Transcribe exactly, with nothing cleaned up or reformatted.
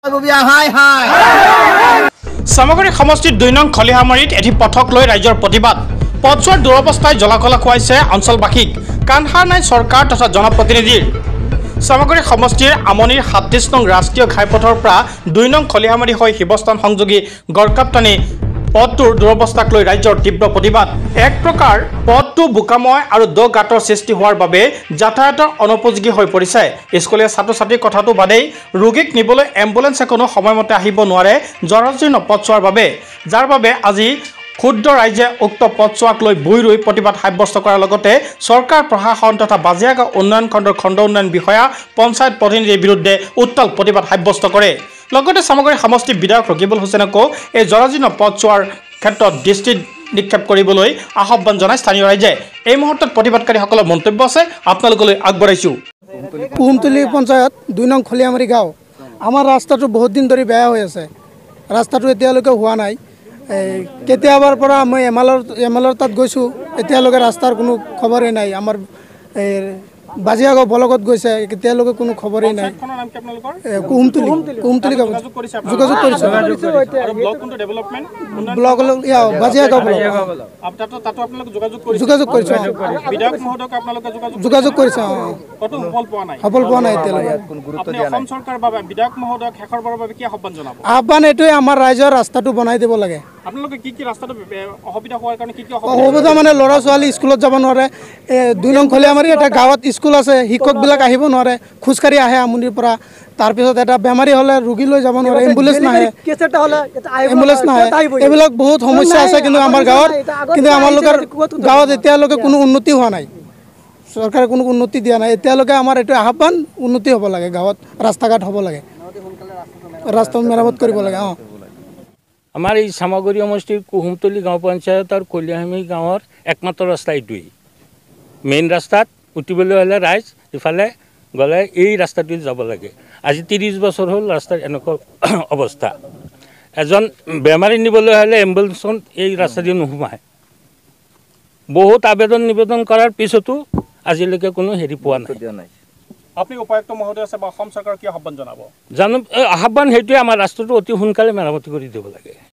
সামগ্ৰী সমষ্টিৰ দুই নং খলিহামাৰীত এটি পথক লৈ ৰাজ্যৰ প্ৰতিবাদ পথছোৱাৰ দুৰৱস্থাই জলাকলা খুৱাইছে অঞ্চলবাসীক কাণসাৰ নাই চৰকাৰ তথা জনপ্ৰতিনিধিৰ সামগ্ৰী সমষ্টিৰ আমনিৰ সাতত্ৰিশ নং ৰাষ্ট্ৰীয় ঘাইপথৰ পৰা দুই নং খলিহামাৰী হৈ শিৱস্থান সংযোগী গড়কাপ্তানি পথটোৰ দুৰৱস্থাক লৈ ৰাজ্যৰ তীব্ৰ প্ৰতিবাদ এক প্ৰকাৰ পথটো বোকাময় আৰু দ গাঁতৰ সৃষ্টি হোৱাৰ বাবে যাতায়াতৰ অনুপযোগী হৈ পৰিছে স্কুলীয়া ছাত্ৰ ছাত্ৰীৰ কথাটো বাদেই ৰোগীক নিবলৈ এম্বুলেন্স এখনো সময়মতে আহিব নোৱাৰে জৰাজীৰ্ণ পথছোৱাৰ বাবে যাৰ বাবে আজি ক্ষুদ্ৰ ৰাইজে উক্ত পথছোৱাক লৈ বুই ৰুই প্ৰতিবাদ সাব্যস্ত কৰাৰ লগতে চৰকাৰ প্ৰশাসন তথা বাজিয়াগাঁও উন্নয়ন খণ্ডৰ খণ্ড উন্নয়ন বিষয়া পঞ্চায়ত প্ৰতিনিধিৰ বিৰুদ্ধে উত্তাল প্ৰতিবাদ সাব্যস্ত কৰে লগতে সামগ্ৰী সমষ্টিৰ বিধায়ক ৰকিবুল হুছেইনকো এই জৰাজীৰ্ণ পথছোৱাৰ ক্ষেত্ৰত দৃষ্টি নিক্ষেপ কৰিবলৈ আহ্বান জনায় স্থানীয় ৰাইজে এই মুহূৰ্তত প্ৰতিবাদকাৰীসকলৰ মন্তব্য আছে আপোনালোকলৈ আগবঢ়াইছোঁ কুহুমতলী পঞ্চায়ত দুই নং খলিহামাৰী গাঁও আমাৰ ৰাস্তাটো বহুত দিন ধৰি বেয়া হৈ আছে ৰাস্তাটো এতিয়ালৈকে হোৱা নাই কেতিয়াবাৰ পৰা মই এমালৰ এমালৰ তাত গৈছোঁ এতিয়ালৈকে ৰাস্তাৰ কোনো খবৰেই নাই আমাৰ বাজিয়াগাঁও ব্লকত গৈছে এতিয়ালৈকে কোনো খবৰেই নাই কুহুমতলী কুহুমতলী যোগাযোগ কৰিছোঁ ব্লক বাজিয়াগাঁও ব্লক যোগাযোগ কৰিছোঁ যোগাযোগ কৰিছোঁ সফল পোৱা নাই এতিয়ালৈকে আহ্বান এইটোৱে আমাৰ ৰাইজৰ ৰাস্তাটো বনাই দিব লাগে অসুবিধা মানে ল'ৰা ছোৱালী স্কুলত যাব নোৱাৰে দুই নং খলিহামাৰী এটা গাঁৱত স্কুল আছে শিক্ষকবিলাক আহিব নোৱাৰে খোজকাঢ়ি আহে আমনিৰ পৰা তাৰপিছত এটা বেমাৰী হ'লে ৰোগী লৈ যাব নোৱাৰে এম্বুলেন্স নাহে এম্বুলেন্স নাহে এইবিলাক বহুত সমস্যা আছে কিন্তু আমাৰ গাঁৱত কিন্তু আমালোকৰ গাঁৱত এতিয়ালৈকে কোনো উন্নতি হোৱা নাই চৰকাৰে কোনো উন্নতি দিয়া নাই এতিয়ালৈকে আমাৰ এইটো আহ্বান উন্নতি হ'ব লাগে গাঁৱত ৰাস্তা ঘাট হ'ব লাগে ৰাস্তা মেৰামত কৰিব লাগে অঁ আমাৰ এই সামগ্ৰী সমষ্টিৰ কুহুমতলী গাঁও পঞ্চায়ত আৰু খলিহামাৰী গাঁৱৰ একমাত্ৰ ৰাস্তা এইটোৱেই মেইন ৰাস্তাত উঠিবলৈ হ'লে ৰাইজ ইফালে গ'লে এই ৰাস্তাটোত যাব লাগে আজি ত্ৰিছ বছৰ হ'ল ৰাস্তাৰ এনেকুৱা অৱস্থা এজন বেমাৰী নিবলৈ হ'লে এম্বুলেন্সখন এই ৰাস্তাদি নোসোমায় বহুত আবেদন নিবেদন কৰাৰ পিছতো আজিলৈকে কোনো হেৰি পোৱা নাই আপুনি উপায়ুক্ত মহোদয় আছে বা অসম চৰকাৰ কি আহ্বান জনাব জানো আহ্বান সেইটোৱে আমাৰ ৰাস্তাটো অতি সোনকালে মেৰামতি কৰি দিব লাগে।